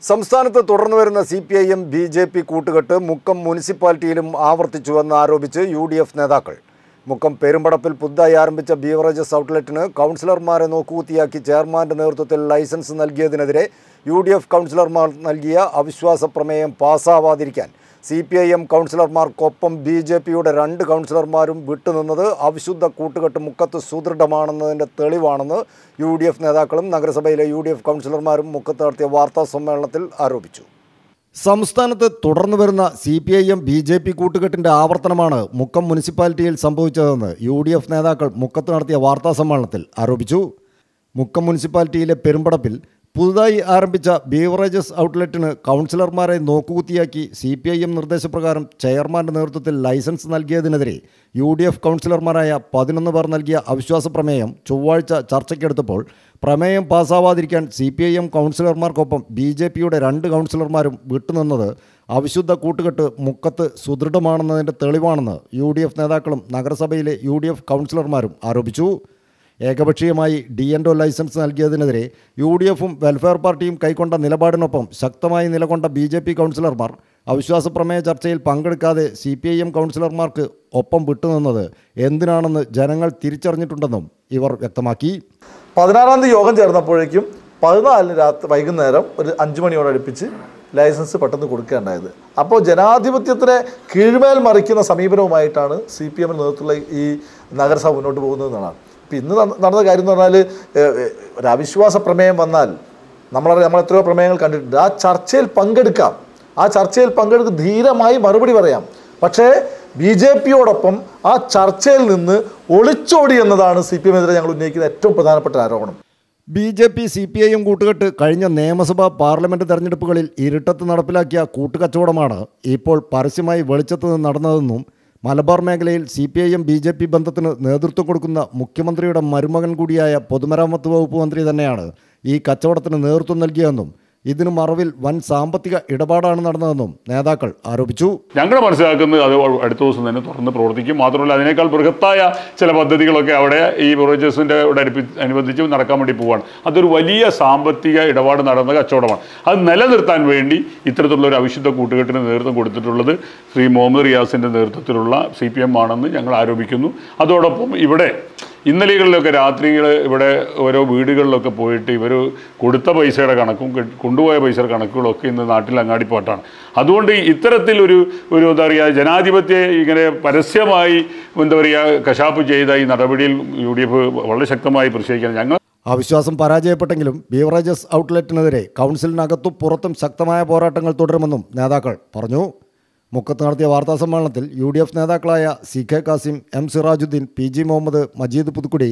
സംസ്ഥാനത്ത് തുടർന്നു വരുന്ന CPIM BJP കൂട്ടുകെട്ട് മുക്കം മുനിസിപ്പാലിറ്റിയിലും ആവർത്തിച്ചുവെന്ന് ആരോപിച്ച് UDF നേതാക്കൾ. മുക്കം പെരുമ്പടപ്പിൽ പുതുതായി ആരംഭിച്ച ബീവറേജസ് ഔട്ട്ലെറ്റിന് കൗൺസിലർമാരെ നോക്കുകുത്തിയാക്കി ചെയർമാന്റെ നേതൃത്വത്തിൽ ലൈസൻസ് നൽകിയതിനെതിരെ UDF കൗൺസിലർമാർ നൽകിയ അവിശ്വാസ പ്രമേയം പാസ്സാവാതിരിക്കാൻ CPIM കൗൺസിലർമാർക്കൊപ്പം BJPയുടെ 2 കൗൺസിലർമാരും വിട്ടുനിന്നത് അവിശുദ്ധ കൂട്ടുകെട്ട് മുക്കത്ത് സുദൃഢമാണെന്നതിൻ്റെ തെളിവാണെന്ന് UDF നേതാക്കളും നഗരസഭയിലെ UDF കൗൺസിലർമാരും മുക്കത്ത് നടത്തിയ വാർത്താ സമ്മേളനത്തിൽ ആരോപിച്ചു. സംസ്ഥാനത്ത് തുടർന്നു വരുന്ന CPIM BJP കൂട്ടുകെട്ടിൻ്റെ ആവർത്തനമാണ് മുക്കം മുനിസിപ്പാലിറ്റിയിൽ സംഭവിച്ചതെന്ന് UDF നേതാക്കൾ മുക്കത്ത് നടത്തിയ വാർത്താ സമ്മേളനത്തിൽ ആരോപിച്ചു. മുക്കം മുനിസിപ്പാലിറ്റിയിലെ പെരുമ്പടപ്പിൽ പുതുതായി ആരംഭിച്ച ബീവറേജസ് ഔട്ട്ലെറ്റിന് കൗൺസിലർമാരെ നോക്കുകുത്തിയാക്കി CPIM നിർദ്ദേശപ്രകാരം ചെയർമാൻ്റെ നേതൃത്വത്തിൽ ലൈസൻസ് നൽകിയതിനെതിരെ UDF കൗൺസിലർമാരായ 11 പേർ നൽകിയ അവിശ്വാസ പ്രമേയം ചൊവ്വാഴ്ച ചർച്ചയ്ക്കെടുത്തപ്പോൾ പ്രമേയം പാസ്സാവാതിരിക്കാൻ CPIM കൗൺസിലർമാർക്കൊപ്പം BJPയുടെ 2 കൗൺസിലർമാരും വിട്ടുനിന്നത് അവിശുദ്ധ കൂട്ടുകെട്ട് മുക്കത്ത് സുദൃഢമാണെന്നതിൻ്റെ തെളിവാണെന്ന് UDF നേതാക്കളും നഗരസഭയിലെ UDF കൗൺസിലർമാരും ആരോപിച്ചു. ഏകപക്ഷീയമായി D&O ലൈസൻസ് നൽകിയതിനെതിരെ UDFും വെൽഫെയർ പാർട്ടിയും കൈക്കൊണ്ട നിലപാടിനൊപ്പം ശക്തമായി നിലകൊണ്ട BJP കൗൺസിലർമാർ അവിശ്വാസ പ്രമേയ ചർച്ചയിൽ പങ്കെടുക്കാതെ CPIM കൗൺസിലർമാർക്ക് ഒപ്പം വിട്ടുനിന്നത് എന്തിനാണെന്ന് ജനങ്ങൾ തിരിച്ചറിഞ്ഞിട്ടുണ്ടെന്നും ഇവർ വ്യക്തമാക്കി. 16-ാം തീയതി യോഗം ചേർന്നപ്പോഴേക്കും 14-ന് വൈകുന്നേരം ഒരു 5 മണിയോട് അടുപ്പിച്ച് ലൈസൻസ് പെട്ടെന്ന് കൊടുക്കുകയുണ്ടായത്. അപ്പോൾ ജനാധിപത്യത്തിനെ കീഴ്മേൽ മറിക്കുന്ന സമീപനവുമായിട്ടാണ് CPM നേതൃത്വത്തിലുള്ള ഈ നഗരസഭ മുന്നോട്ട് പോകുന്നതെന്നാണ്. ഇപ്പം ഇന്ന് നടന്ന കാര്യം എന്ന് പറഞ്ഞാൽ ഒരു അവിശ്വാസ പ്രമേയം വന്നാൽ നമ്മൾ എത്രയോ പ്രമേയങ്ങൾ കണ്ടിട്ടുണ്ട്. ആ ചർച്ചയിൽ പങ്കെടുക്കാം, ആ ചർച്ചയിൽ പങ്കെടുത്ത് ധീരമായി മറുപടി പറയാം. പക്ഷേ BJPയോടൊപ്പം ആ ചർച്ചയിൽ നിന്ന് ഒളിച്ചോടി എന്നതാണ് CPM-എതിരെ ഞങ്ങൾ ഉന്നയിക്കുന്ന ഏറ്റവും പ്രധാനപ്പെട്ട ആരോപണം. BJP CPIM കൂട്ടുകെട്ട് കഴിഞ്ഞ നിയമസഭാ പാർലമെൻറ്റ് തെരഞ്ഞെടുപ്പുകളിൽ ഇരുട്ടത്ത് നടപ്പിലാക്കിയ കൂട്ടുകച്ചവടമാണ് ഇപ്പോൾ പരസ്യമായി വെളിച്ചത്ത് നടന്നതെന്നും മലബാർ മേഖലയിൽ CPIM BJP ബന്ധത്തിന് നേതൃത്വം കൊടുക്കുന്ന മുഖ്യമന്ത്രിയുടെ മരുമകൻ കൂടിയായ പൊതുമരാമത്ത് വകുപ്പ് മന്ത്രി തന്നെയാണ് ഈ കച്ചവടത്തിന് നേതൃത്വം നൽകിയതെന്നും ഇതിനു മറവിൽ വൻ സാമ്പത്തിക ഇടപാടാണ് നടന്നതെന്നും നേതാക്കൾ ആരോപിച്ചു. ഞങ്ങൾ മനസ്സിലാക്കുന്നത് അത് അടുത്ത ദിവസം തന്നെ തുറന്ന് പ്രവർത്തിക്കും. മാത്രമല്ല അതിനേക്കാൾ ബൃഹത്തായ ചില പദ്ധതികളൊക്കെ അവിടെ ഈ ബീവറേജസിൻ്റെ അനുബന്ധിച്ച് നടക്കാൻ വേണ്ടി പോവുകയാണ്. അതൊരു വലിയ സാമ്പത്തിക ഇടപാട് നടന്ന കച്ചവടമാണ്. അത് നിലനിർത്താൻ വേണ്ടി ഇത്തരത്തിലുള്ള ഒരു അവിശുദ്ധ കൂട്ടുകെട്ടിന് നേതൃത്വം കൊടുത്തിട്ടുള്ളത് ശ്രീ മുഹമ്മദ് റിയാസിൻ്റെ നേതൃത്വത്തിലുള്ള CPM ആണെന്ന് ഞങ്ങൾ ആരോപിക്കുന്നു. അതോടൊപ്പം ഇവിടെ ഇന്നലെകളിലൊക്കെ രാത്രികൾ ഇവിടെ ഓരോ വീടുകളിലൊക്കെ പോയിട്ട് ഇവർ കൊടുത്ത പൈസയുടെ കണക്കും കൊണ്ടുപോയ പൈസയുടെ കണക്കുകളൊക്കെ ഇന്ന് നാട്ടിൽ അങ്ങാടിപ്പാട്ടാണ്. അതുകൊണ്ട് ഇത്തരത്തിലൊരു എന്താ പറയുക ജനാധിപത്യ ഇങ്ങനെ പരസ്യമായി എന്താ പറയുക കശാപ്പ് ചെയ്ത ഈ നടപടിയിൽ UDF വളരെ ശക്തമായി പ്രതിഷേധിക്കുകയാണ്. ഞങ്ങൾ അവിശ്വാസം പരാജയപ്പെട്ടെങ്കിലും ബീവറേജസ് ഔട്ട്ലെറ്റിനെതിരെ കൗൺസിലിനകത്തും പുറത്തും ശക്തമായ പോരാട്ടങ്ങൾ തുടരുമെന്നും നേതാക്കൾ പറഞ്ഞു. മുക്കത്ത് നടത്തിയ വാർത്താ സമ്മേളനത്തിൽ UDF നേതാക്കളായ CK Kasim, M Sirajuddin, PG Muhammad, Majeed Puthukkudi,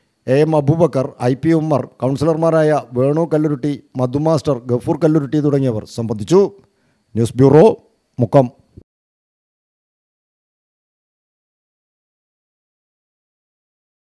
AM Abubakar, IP Ummer, കൗൺസിലർമാരായ വേണു കല്ലുരുട്ടി, മധു മാസ്റ്റർ, ഗഫൂർ കല്ലുരുട്ടി തുടങ്ങിയവർ സംബന്ധിച്ചു. News bureau, Mukkam.